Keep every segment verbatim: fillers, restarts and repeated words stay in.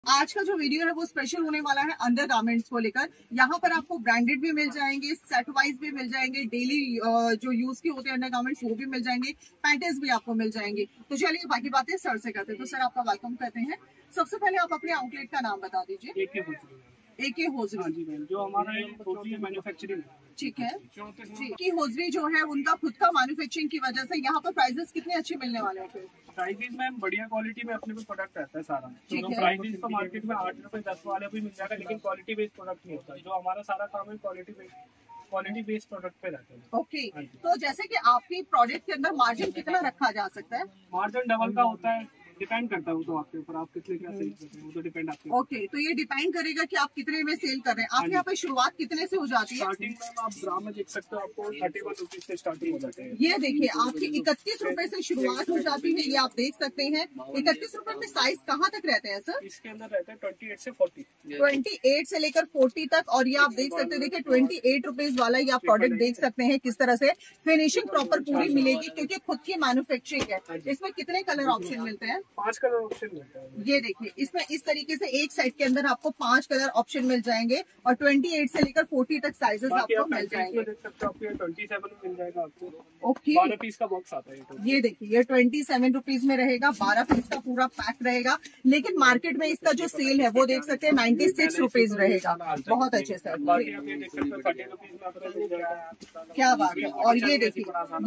आज का जो वीडियो है वो स्पेशल होने वाला है अंडर गारमेंट्स को लेकर। यहाँ पर आपको ब्रांडेड भी मिल जाएंगे, सेट वाइज भी मिल जाएंगे, डेली जो यूज के होते हैं अंडर गारमेंट्स वो भी मिल जाएंगे, पैंटेज भी आपको मिल जाएंगे। तो चलिए बाकी बातें सर से करते हैं। तो सर आपका वेलकम करते हैं। सबसे पहले आप अपने आउटलेट का नाम बता दीजिए। एके होजरी जो हमारा मैन्युफैक्चरिंग ठीक है जी। की होजरी जो है उनका खुद का मैन्युफैक्चरिंग की वजह से यहाँ पर प्राइसेस कितने अच्छे मिलने वाले हैं? प्राइसेस में बढ़िया क्वालिटी में अपने को प्रोडक्ट रहता है सारा। तो प्राइसेस तो मार्केट में आठ रुपए दस वाले भी मिल जाएगा, लेकिन क्वालिटी बेस्ड प्रोडक्ट नहीं होता। जो हमारा सारा काम है quality based quality based product पे रहते हैं। Okay okay. तो जैसे कि आपकी प्रोडक्ट के अंदर मार्जिन कितना रखा जा सकता है? मार्जिन डबल का होता है, डिपेंड करता है वो तो आपके ऊपर, आप कितने क्या सेल करते हैं वो तो डिपेंड आपके। ओके okay, तो ये डिपेंड करेगा कि आप कितने में सेल कर रहे हैं। आपके यहाँ पे शुरुआत कितने से हो जाती है? स्टार्टिंग में आप ग्राम में देख सकते हो, आपको थर्टी वन रुपीज से स्टार्टिंग हो जाते हैं। ये देखिए आपकी इकतीस रुपए से शुरुआत हो जाती है, ये आप देख सकते हैं। इकतीस रुपए में साइज कहाँ तक रहते हैं सर? इसके अंदर रहते हैं ट्वेंटी एट से फोर्टी ट्वेंटी एट से लेकर फोर्टी तक। और ये आप देख सकते हैं, देखिए ट्वेंटी एट रुपीज वाला ये आप प्रोडक्ट देख सकते हैं किस तरह से फिनिशिंग प्रॉपर पूरी मिलेगी, क्योंकि खुद की मैन्युफैक्चरिंग है। इसमें कितने कलर ऑप्शन मिलते हैं? पांच कलर ऑप्शन। ये देखिए इसमें इस तरीके से एक सेट के अंदर आपको पांच कलर ऑप्शन मिल जाएंगे और अट्ठाईस से लेकर चालीस तक साइजेस आपको मिल जाएंगे। देख सकते हो आपको सत्ताईस में मिल जाएगा आपको। ओके बारह पीस का बॉक्स आता है। ये देखिए ये ट्वेंटी सेवन रुपीज में रहेगा, बारह पीस का पूरा पैक रहेगा। लेकिन मार्केट में इसका जो सेल है वो देख सकते हैं नाइन्टी सिक्स रुपीज रहेगा। बहुत अच्छे सर, क्या बात है। और ये देखिए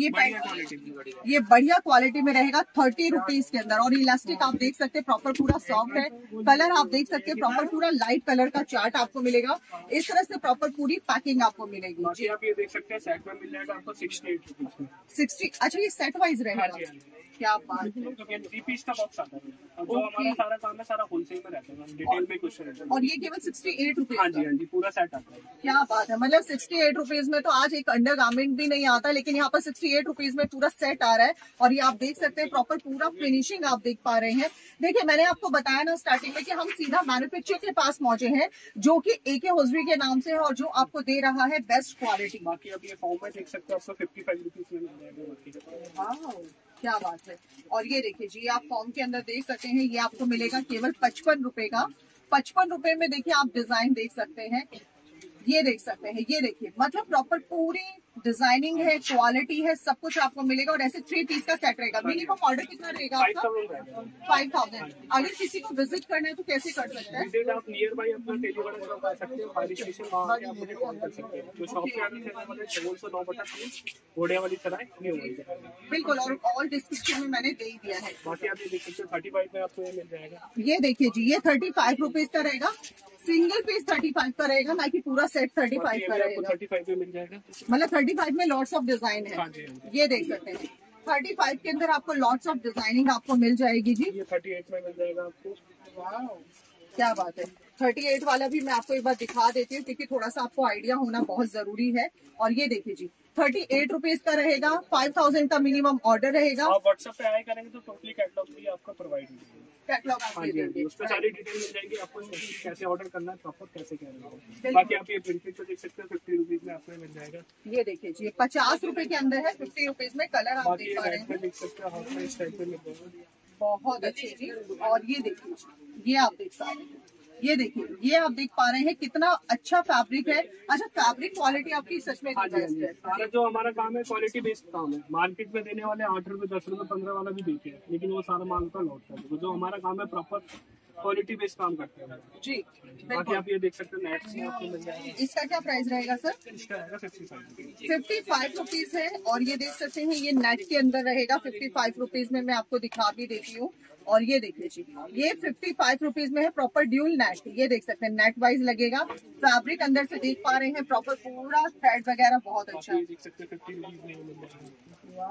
ये ये बढ़िया क्वालिटी में रहेगा थर्टी रुपीज के अंदर। और इलास्टिक आप देख सकते हैं प्रॉपर पूरा सॉफ्ट है। कलर आप देख सकते हैं प्रॉपर पूरा लाइट कलर का चार्ट आपको मिलेगा। इस तरह से प्रॉपर पूरी पैकिंग आपको मिलेगी। जी आप ये देख सकते हैं सेट में मिल जाएगा आपको सिक्सटी एट रुपीज सिक्सटी। अच्छा ये सेट वाइज रहेगा, क्या बात है। थ्री पीस का बॉक्स आता है। और जो हमारा सारा काम है सारा होलसेल में रहता है, डिटेल में कुछ रहता है। और ये केवल सिक्सटी एट रुपीज? हाँ जी हाँ जी पूरा सेट आता है। क्या बात है, मतलब सिक्सटी एट रुपीज में तो आज एक अंडर गारमेंट भी नहीं आता, लेकिन यहाँ पर सिक्सटी एट रुपीज में पूरा सेट आ रहा है। और ये आप देख सकते हैं प्रॉपर पूरा फिनिशिंग आप देख पा रहे हैं। देखिए मैंने आपको बताया ना स्टार्टिंग में कि हम सीधा मैन्युफैक्चर के पास पहुंचे हैं, जो कि एके होजरी के नाम से है और जो आपको दे रहा है बेस्ट क्वालिटी। बाकी आप ये फॉर्म में देख सकते हो, आपको फिफ्टी फाइव रुपीज में मिल जाएगा। क्या बात है। और ये देखिए जी आप फॉर्म के अंदर देख सकते हैं, ये आपको मिलेगा केवल पचपन रुपए का। पचपन रुपए में देखिए आप डिजाइन देख सकते हैं, ये देख सकते हैं। ये देखिए मतलब प्रॉपर पूरी डिजाइनिंग है, क्वालिटी है, सब कुछ आपको मिलेगा। और ऐसे थ्री पीस का सेट रहेगा। मिनिमम ऑर्डर कितना रहेगा आपका? Five thousand. अगर किसी को विजिट करना है तो कैसे कर सकते हैं? विजिट आप नियर बाई अपना टेलीफोन शॉप आ सकते हैं, बारिश स्टेशन वहां पे आप मुझे कॉल कर सकते हैं। जो शॉप पे आने से हमारे चौवन सौ नौ बटा तीन घोड़े वाली सराय न्यू बिल्कुल। और ऑल डिस्क्रिप्शन में मैंने दे ही दिया है। बाकी आप ये देख सकते हैं थर्टी फाइव में आपको ये मिल जाएगा। ये देखिए जी ये थर्टी फाइव रुपीज का रहेगा, सिंगल पीस थर्टी फाइव का रहेगा, ना कि पूरा सेट थर्टी फाइव का रहेगा। थर्टी फाइव में मिल जाएगा, मतलब थर्टी फाइव में लॉट्स ऑफ डिजाइन है। ये देख सकते हैं थर्टी फाइव के अंदर आपको लॉट्स ऑफ डिजाइनिंग आपको मिल जाएगी जी। ये थर्टी एट में मिल जाएगा आपको। वाह क्या बात है। थर्टी एट वाला भी मैं आपको एक बार दिखा देती हूँ, क्योंकि थोड़ा सा आपको आइडिया होना बहुत जरूरी है। और ये देखिए जी थर्टी एट रुपीज का रहेगा, फाइव थाउजेंड का मिनिमम ऑर्डर रहेगा। आप व्हाट्सएप पे आए करेंगे तो टोटली कैटलॉग भी आपको प्रोवाइड मिलेगा। कैटलॉग हाँ जी, उसमें सारी डिटेल मिल जाएगी आपको, कैसे ऑर्डर करना है, प्रॉपर कैसे करना है। बाकी आप ये प्रिंटेड तो देख सकते हैं फिफ्टी रुपीज में आपको मिल जाएगा। ये देखिए जी पचास रुपए के अंदर है, फिफ्टी रुपीज में कलर आप देख पा रहे हैं, देख सकते हैं हाफ में इस टाइप में मिल जाएगा। बहुत अच्छे जी। और ये देखिए ये आप देख सकते हैं, ये देखिए ये आप देख पा रहे हैं कितना अच्छा फैब्रिक है। अच्छा फैब्रिक क्वालिटी आपकी सच में बेस्ट है। सारा जो हमारा काम है क्वालिटी बेस्ड काम है। मार्केट में देने वाले आठ रुपए दस रुपए पंद्रह वाला भी देते हैं, लेकिन वो सारा माल का लौट है। तो जो हमारा काम है प्रॉपर क्वालिटी बेस्ड काम करते हैं जी। बाकी आप ये देख सकते हैं नेट से आपको मिल जाएगा। इसका क्या प्राइस रहेगा सर? इसका रहेगा fifty five fifty five rupees है। और ये देख सकते हैं ये नेट के अंदर रहेगा फिफ्टी फाइव रुपीज में। मैं आपको दिखा भी देती हूँ। और ये देखिए जी ये फिफ्टी फाइव रुपीज में है, प्रॉपर ड्यूल नेट। ये देख सकते हैं नेट वाइज लगेगा। फैब्रिक अंदर से देख पा रहे हैं प्रॉपर पूरा थ्रेड वगैरह बहुत अच्छा है। देख सकते हैं फिफ्टी रुपीज में मिल जाएगा।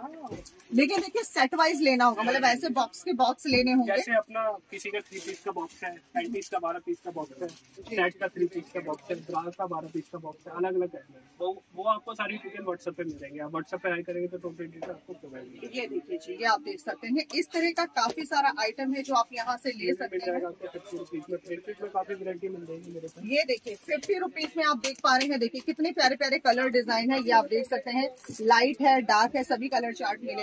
लेकिन देखिए सेट वाइज लेना होगा, मतलब ऐसे बॉक्स के बॉक्स लेने होंगे। जैसे अपना किसी का थ्री पीस का बॉक्स है, टेन पीस का बारह पीस का बॉक्स है, सेट का थ्री पीस का बॉक्स है, ब्रास का बारह पीस का बॉक्स है, अलग अलग है। तो वो आपको सारी डिटेल व्हाट्सएप पे मिल जाएंगे। आप व्हाट्सएप पे आई करेंगे तो टोटल डिटेल आपको प्रोवाइड मिलेगी। ये देखिए जी ये आप देख सकते हैं इस तरह का काफी सारा आइटम है जो आप यहाँ से ले सकते हैं। फिफ्टी रुपीज में प्रिंटेड में काफी वैरायटी मिल जाएगी मेरे पास। ये देखिए फिफ्टी रुपीज में आप देख पा रहे हैं। देखिए कितने प्यारे प्यारे कलर डिजाइन है, ये आप देख सकते हैं। लाइट है, डार्क है, सभी कलर चार्ट मिलेगा।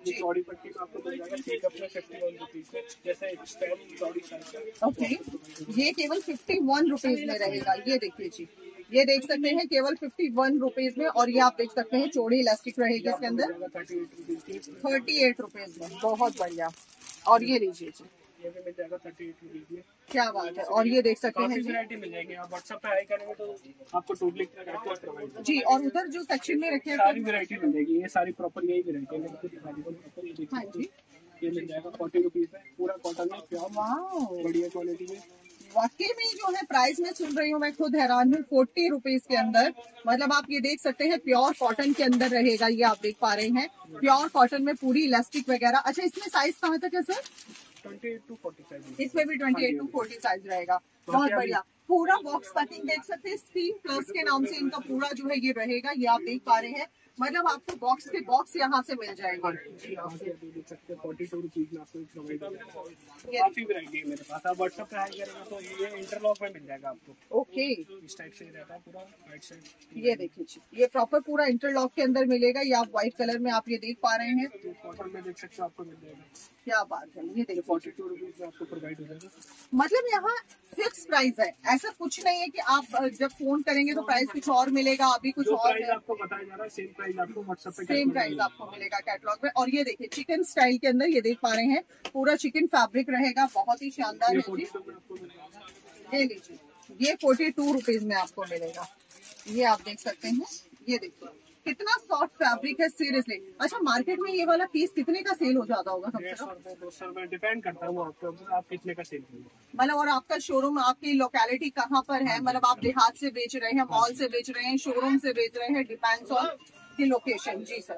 चौड़ी पट्टी में आपको मिल जाएगा ठीक अपना फिफ्टी वन रुपीज में, जैसे स्टैंड चौड़ी साइज। ओके, ये केवल फिफ्टी वन रुपीज में रहेगा। ये देखिए जी, ये देख सकते हैं केवल फिफ्टी वन रुपीज में। और ये आप देख सकते हैं चौड़ी इलास्टिक रहेगी इसके अंदर थर्टी एट रुपीज में। बहुत बढ़िया। और ये लीजिए जी, ये भी मिल जाएगा थर्टी एट रुपीज में। क्या बात है। और ये देख सकते हैं वैरायटी मिल जाएगी। आप व्हाट्सएप पे हाई करेंगे तो आपको टोटली जी। और उधर जो सेक्शन में रखे हैं सारी वैरायटी मिल जाएगी। ये सारी प्रॉपर यही वैरायटी है, आपको दिखा दी। हाँ जी, ये मिल जाएगा फोर्टी रुपीज में, पूरा कॉटन में, प्योर बढ़िया क्वालिटी में। वाकई में जो है प्राइस में सुन रही हूँ मैं खुद हैरान हूँ। फोर्टी रुपीज के अंदर, मतलब आप ये देख सकते हैं प्योर कॉटन के अंदर रहेगा। ये आप देख पा रहे हैं प्योर कॉटन में पूरी इलास्टिक वगैरह। अच्छा, इसमें साइज कहाँ तक है sir? Twenty to forty size. इसमें भी twenty eight to forty size रहेगा। बहुत बढ़िया। पूरा बॉक्स पैकिंग देख सकते हैं, स्क्रीन प्लस के नाम से इनका पूरा जो है ये रहेगा। ये आप देख पा रहे हैं, मतलब आपको बॉक्स के बॉक्स यहाँ से मिल जाएंगे। देख सकते हैं फोर्टी टू रुपीज में आपको प्रोवाइड काफी वैरायटी है मेरे पास। आप व्हाट्सएप पे हाई करेंगे तो ये इंटरलॉक में मिल जाएगा आपको। ओके, इस टाइप से रहता है पूरा राइट साइड। ये देखिए जी, ये प्रॉपर पूरा इंटरलॉक के अंदर मिलेगा। ये आप व्हाइट कलर में आप ये देख पा रहे हैं, कॉटन में देख सकते हो आपको मिल जाएगा। क्या बात है। ये देखिए फोर्टी टू रुपीज में आपको प्रोवाइड हो जाएगा। मतलब यहाँ फिक्स प्राइस है, ऐसा कुछ नहीं है कि आप जब फोन करेंगे तो प्राइस कुछ और मिलेगा, अभी कुछ और प्राइस आपको बताया जा रहा है सेम प्राइस आपको व्हाट्सएप पे सेम प्राइस आपको मिलेगा कैटलॉग में। और ये देखिए चिकन स्टाइल के अंदर ये देख पा रहे हैं पूरा चिकन फैब्रिक रहेगा, बहुत ही शानदार है। ये लीजिए, ये फोर्टी टू रुपीज में आपको मिलेगा। ये आप देख सकते हैं, ये देखिए कितना सॉफ्ट फैब्रिक है सीरियसली। अच्छा, मार्केट में ये वाला पीस कितने का सेल हो जाता होगा? दो सौ रुपए डिपेंड करता है आपको, आप कितने का सेल करेंगे। मतलब और आपका शोरूम, आपकी लोकेलिटी कहाँ पर है? मतलब आप देहात से बेच रहे हैं, मॉल से बेच रहे हैं, शोरूम से बेच रहे हैं, डिपेंड्स ऑन की लोकेशन। जी सर,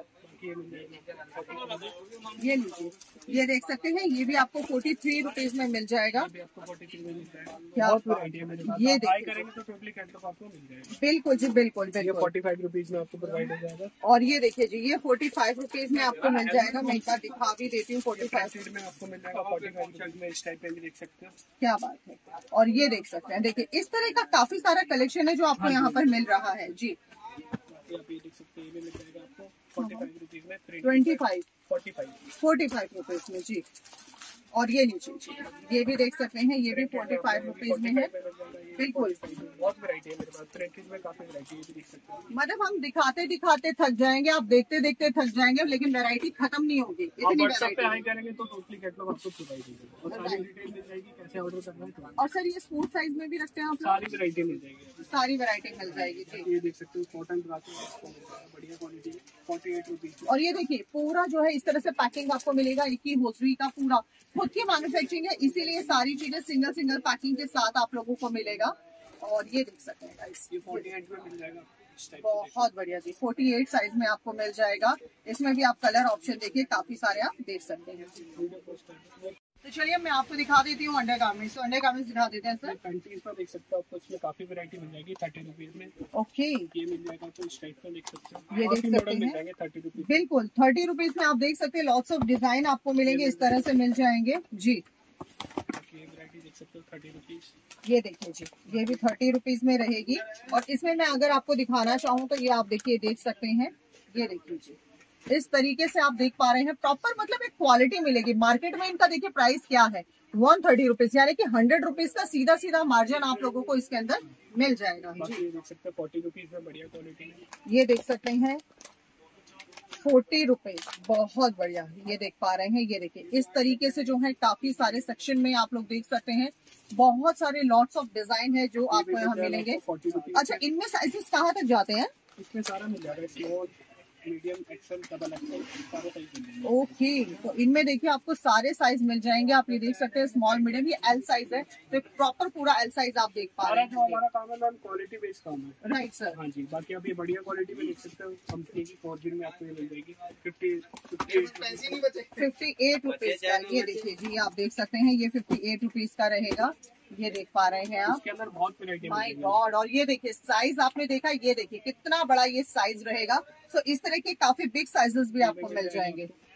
ये लीजिए, ये देख सकते हैं, ये भी आपको फोर्टी थ्री रुपीज में मिल जाएगा। क्या ये देखिए, बिल्कुल जी, बिल्कुल बिल्कुल फोर्टी फाइव रुपीज में आपको प्रोवाइड हो जाएगा। और ये देखिए जी, ये फोर्टी फाइव रुपीज में आपको मिल जाएगा। मैं एक बार दिखा भी देती हूँ, फोर्टी फाइव में आपको मिल जाएगा। फोर्टी फाइव रुपीज में इस टाइप में भी देख सकते हैं। क्या बात है। और ये देख सकते हैं, देखिए इस तरह का काफी सारा कलेक्शन है जो आपको यहाँ पर मिल रहा है। जी, आप ये देख सकते हैं, ये मिल जाएगा आपको फोर्टी फाइव रुपीज में, twenty five forty five forty five rupees में। जी, और ये नीचे जी, ये भी देख सकते हैं, ये भी फोर्टी फाइव रुपीज में है। बिल्कुल, बहुत वैरायटी है मेरे पास, प्रिंटेड में काफी वैरायटी है, देख सकते हैं। मतलब हम दिखाते दिखाते थक जाएंगे, आप देखते देखते थक जाएंगे, लेकिन वैरायटी खत्म नहीं होगी। इतनी वैरायटी हाई करेंगे तो टोटली कैटलॉग आपको प्रोवाइड हो जाएगा, सारी डिटेल मिल जाएगी, कैसे ऑर्डर करना है। और सर ये स्पोर्ट साइज में भी रखते हैं आप? सारी वैरायटी मिल जाएगी, सारी वैरायटी मिल जाएगी। जी, ये देख सकते हो कॉटन बढ़िया क्वालिटी है, फोर्टी एट रुपीज। और ये देखिए पूरा जो है इस तरह से पैकिंग आपको मिलेगा, एक ही होसरी का पूरा खुद की मैन्युफैक्चरिंग है, इसीलिए सारी चीजें सिंगल सिंगल पैकिंग के साथ आप लोगों को मिलेगा। और ये देख सकते हैं गाइस, ये फोर्टी एट में मिल जाएगा। बहुत बढ़िया जी, फोर्टी एट साइज में आपको मिल जाएगा। इसमें भी आप कलर ऑप्शन देखिए, काफी सारे आप देख सकते हैं। तो चलिए मैं आपको दिखा देती हूँ अंडर गारमेंट्स। तो अंडर गारमेंट्स दिखा देते हैं सर। पैंतीस में देख सकते हो आपको, इसमें काफी वैरायटी मिल जाएगी थर्टी रुपीज में। ओके, ये मिल जाएगा तो इस टाइप में देख सकते हैं, ये देख सकते हैं थर्टी रुपीज। बिल्कुल थर्टी रुपीज में आप देख सकते हैं, लॉट्स ऑफ डिजाइन आपको मिलेंगे, इस तरह से मिल जाएंगे। जी, ये वैरायटी देख सकते हो थर्टी रुपीज। ये देखिए जी, ये भी थर्टी रुपीज में रहेगी। और इसमें मैं अगर आपको दिखाना चाहूँ तो ये आप देखिए, देख सकते हैं, ये देखिए जी, इस तरीके से आप देख पा रहे हैं प्रॉपर, मतलब एक क्वालिटी मिलेगी। मार्केट में इनका देखिए प्राइस क्या है, वन थर्टी रुपीज, यानी कि हंड्रेड रुपीज का सीधा सीधा मार्जिन आप लोगों को इसके अंदर मिल जाएगा। जी, ये देख सकते हैं फोर्टी रुपीज में बढ़िया क्वालिटी में। ये देख सकते हैं फोर्टी रुपीज, बहुत बढ़िया। ये देख पा रहे हैं, ये देखिए इस तरीके से जो है काफी सारे सेक्शन में आप लोग देख सकते हैं, बहुत सारे लॉट्स ऑफ डिजाइन है जो आपको यहाँ मिलेंगे। अच्छा, इनमें साइजेस कहाँ तक जाते हैं? इसमें सारा मिल जाएगा, small, medium, XL, double XL, सारे साइज मिल जाएंगे। ओके, तो इनमें देखिए आपको सारे साइज मिल जाएंगे। आप ये देख सकते हैं स्मॉल, मीडियम, ये एल साइज है, तो प्रॉपर पूरा एल साइज आप देख पा रहे हैं। जो हमारा काम है मैम क्वालिटी बेस्ड काम है। Right sir. हाँ जी, बाकी आप ये बढ़िया क्वालिटी में देख सकते हो, कंपनी की फोर्जिन में आपको ये मिल जाएगी फिफ्टी फिफ्टी एट रुपीज का। ये देखिए जी, आप देख सकते हैं, ये फिफ्टी एट रुपीज का रहेगा। ये देख पा रहे हैं आप, इसके अंदर बहुत वैरायटी। My God. और ये देखिए साइज आपने देखा, ये देखिए कितना बड़ा ये साइज रहेगा। सो इस तरह के काफी बिग साइजेस भी आपको मिल जाएंगे।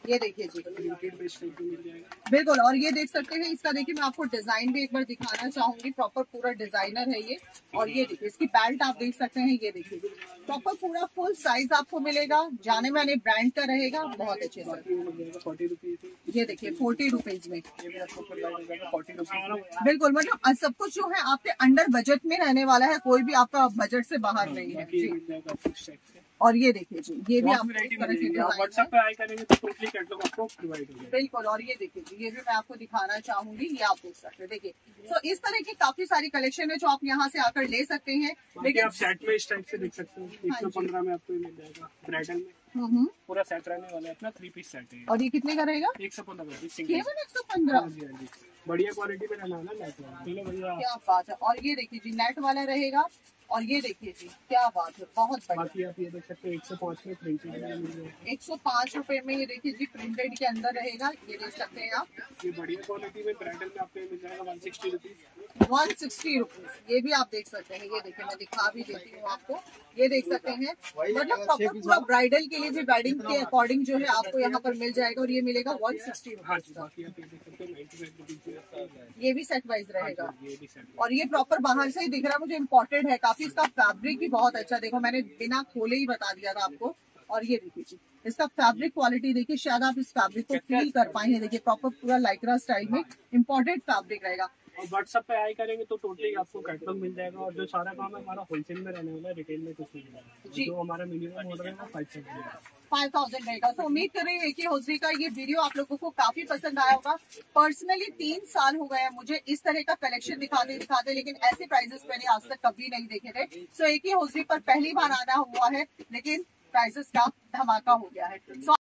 ये देखिए जी, लिमिटेड बेस्ट मिल जाएगा। बिल्कुल। और ये देख सकते हैं, इसका देखिए मैं आपको डिजाइन भी एक बार दिखाना चाहूंगी, प्रॉपर पूरा डिजाइनर है ये। और ये देखिए इसकी बेल्ट आप देख सकते हैं, ये देखिए प्रॉपर पूरा फुल साइज आपको मिलेगा, जाने माने ब्रांड का रहेगा, बहुत अच्छे से। फोर्टी रुपीज ये देखिए फोर्टी रुपीज में, ये भी आपको फोर्टी रुपीज। बिल्कुल। मतलब सब कुछ जो है आपके अंडर बजट में रहने वाला है, कोई भी आपका बजट से बाहर नहीं है जी। और ये देखिए जी, ये भी आप व्हाट्सएप पे आई करेंगे तो टोटली कैटलॉग आपको प्रोवाइड हो जाएगा। बिल्कुल। और ये देखिए जी, ये भी मैं आपको दिखाना चाहूंगी, ये आप देख सकते हैं। देखिए तो इस तरह की काफी सारी कलेक्शन है जो आप यहाँ से आकर ले सकते हैं। लेकिन आप सेट में इस टाइप से देख सकते हैं, एक सौ पंद्रह में आपको मिल जाएगा ब्राइडल में। पूरा सेट रहने वाला है, अपना थ्री पीस सेट है। और ये कितने का रहेगा? एक सौ पंद्रह केवल एक सौ पंद्रह। बढ़िया क्वालिटी में रहना है ना नेट वाला। क्या बात है। और ये देखिए जी, नेट वाला रहेगा। और ये देखिए जी, क्या बात है, बहुत बढ़िया। आप ये देख सकते हैं एक सौ पाँच में प्रिंटेड, एक सौ पाँच रुपए में ये देखिए जी, प्रिंटेड के अंदर रहेगा, ये देख सकते हैं आप। ये बढ़िया क्वालिटी में ब्राइडल में आपको मिल जाएगा one sixty rupees. One sixty rupees ये भी आप देख सकते हैं। ये देखिए मैं दिखा भी देती हूँ आपको, ये देख सकते हैं। मतलब प्रॉपर पूरा ब्राइडल के लिए भी वेडिंग के अकॉर्डिंग जो है आपको यहाँ पर मिल जाएगा। और ये मिलेगा वन सिक्सटी रुपीज, ये भी सेट वाइज रहेगा। और ये प्रॉपर बाहर से ही दिख रहा है मुझे, इम्पोर्टेड है काफी। इसका फैब्रिक भी बहुत अच्छा, देखो मैंने बिना खोले ही बता दिया था आपको। और ये देखिए जी, इसका फैब्रिक क्वालिटी देखिए, शायद आप इस फैब्रिक को फील कर पाएंगे। देखिए प्रॉपर पूरा लाइक्रा स्टाइल में इम्पोर्टेड फैब्रिक रहेगा। और व्हाट्सएप पे आई करेंगे तो टोटली आपको कैटलॉग मिल जाएगा। और जो सारा काम है हमारा होलसेल में रहने वाला है, रिटेल में कुछ नहीं है। जो हमारा मिनिमम ऑर्डर है वो फाइव थाउजेंड फाइव थाउजेंड रहेगा। तो उम्मीद कर रही हूँ कि होजरी का ये वीडियो आप लोगों को काफी पसंद आया होगा। पर्सनली तीन साल हो गए हैं मुझे इस तरह का कलेक्शन दिखाते दिखाते, लेकिन ऐसे प्राइजेस मैंने आज तक कभी नहीं देखे थे। सो एक ही होजरी पर पहली बार आना हुआ है, लेकिन प्राइजेस का धमाका हो गया है।